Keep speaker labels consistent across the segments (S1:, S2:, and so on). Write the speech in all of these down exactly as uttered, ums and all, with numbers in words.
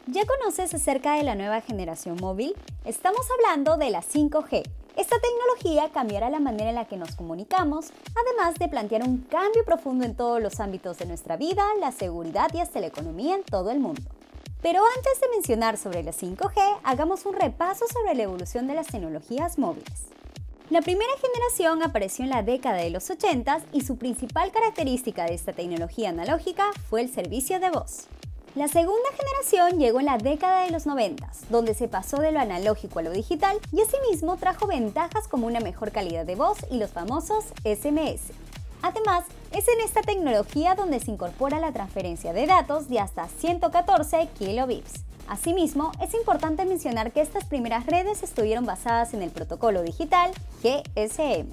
S1: ¿Ya conoces acerca de la nueva generación móvil? Estamos hablando de la cinco G. Esta tecnología cambiará la manera en la que nos comunicamos, además de plantear un cambio profundo en todos los ámbitos de nuestra vida, la seguridad y hasta la economía en todo el mundo. Pero antes de mencionar sobre la cinco G, hagamos un repaso sobre la evolución de las tecnologías móviles. La primera generación apareció en la década de los ochenta y su principal característica de esta tecnología analógica fue el servicio de voz. La segunda generación llegó en la década de los noventa, donde se pasó de lo analógico a lo digital y asimismo trajo ventajas como una mejor calidad de voz y los famosos S M S. Además, es en esta tecnología donde se incorpora la transferencia de datos de hasta ciento catorce kilobits. Asimismo, es importante mencionar que estas primeras redes estuvieron basadas en el protocolo digital G S M.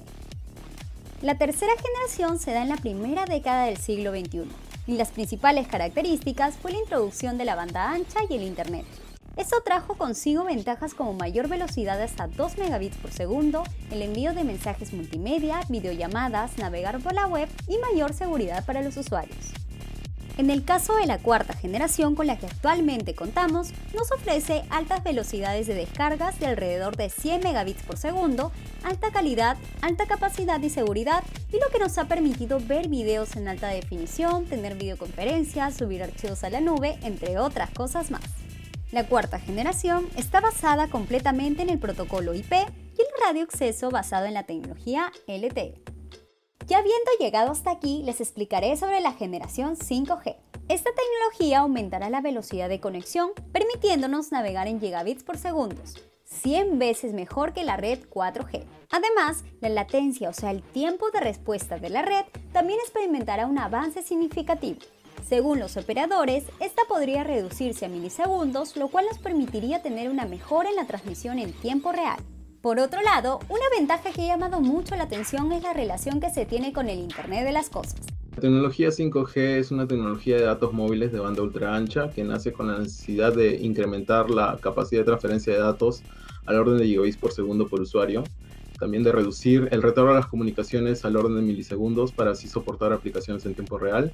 S1: La tercera generación se da en la primera década del siglo veintiuno. Y las principales características fue la introducción de la banda ancha y el Internet. Esto trajo consigo ventajas como mayor velocidad de hasta dos megabits por segundo, el envío de mensajes multimedia, videollamadas, navegar por la web y mayor seguridad para los usuarios. En el caso de la cuarta generación con la que actualmente contamos, nos ofrece altas velocidades de descargas de alrededor de cien megabits por segundo, alta calidad, alta capacidad y seguridad, y lo que nos ha permitido ver videos en alta definición, tener videoconferencias, subir archivos a la nube, entre otras cosas más. La cuarta generación está basada completamente en el protocolo I P y el radioacceso basado en la tecnología L T E. Ya habiendo llegado hasta aquí, les explicaré sobre la generación cinco G. Esta tecnología aumentará la velocidad de conexión, permitiéndonos navegar en gigabits por segundo, cien veces mejor que la red cuatro G. Además, la latencia, o sea el tiempo de respuesta de la red, también experimentará un avance significativo. Según los operadores, esta podría reducirse a milisegundos, lo cual nos permitiría tener una mejora en la transmisión en tiempo real. Por otro lado, una ventaja que ha llamado mucho la atención es la relación que se tiene con el Internet de las cosas.
S2: La tecnología cinco G es una tecnología de datos móviles de banda ultra ancha que nace con la necesidad de incrementar la capacidad de transferencia de datos al orden de gigabits por segundo por usuario, también de reducir el retardo de las comunicaciones al orden de milisegundos para así soportar aplicaciones en tiempo real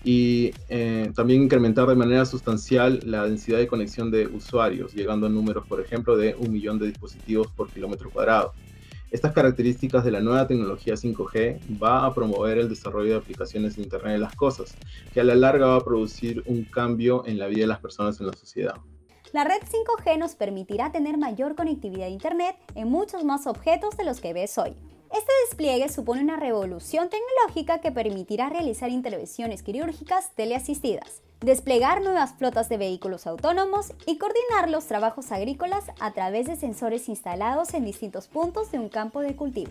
S2: y eh, también incrementar de manera sustancial la densidad de conexión de usuarios, llegando a números, por ejemplo, de un millón de dispositivos por kilómetro cuadrado. Estas características de la nueva tecnología cinco G va a promover el desarrollo de aplicaciones de Internet de las cosas, que a la larga va a producir un cambio en la vida de las personas en la sociedad.
S1: La red cinco G nos permitirá tener mayor conectividad a Internet en muchos más objetos de los que ves hoy. Este despliegue supone una revolución tecnológica que permitirá realizar intervenciones quirúrgicas teleasistidas, desplegar nuevas flotas de vehículos autónomos y coordinar los trabajos agrícolas a través de sensores instalados en distintos puntos de un campo de cultivo.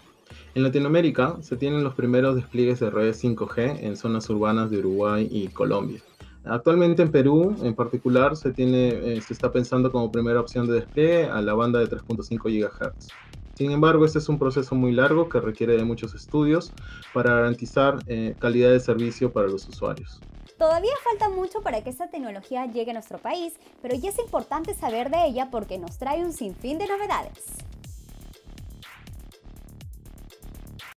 S2: En Latinoamérica se tienen los primeros despliegues de redes cinco G en zonas urbanas de Uruguay y Colombia. Actualmente en Perú, en particular, se, tiene, eh, se está pensando como primera opción de despliegue a la banda de tres punto cinco gigahertz. Sin embargo, este es un proceso muy largo que requiere de muchos estudios para garantizar eh, calidad de servicio para los usuarios.
S1: Todavía falta mucho para que esta tecnología llegue a nuestro país, pero ya es importante saber de ella porque nos trae un sinfín de novedades.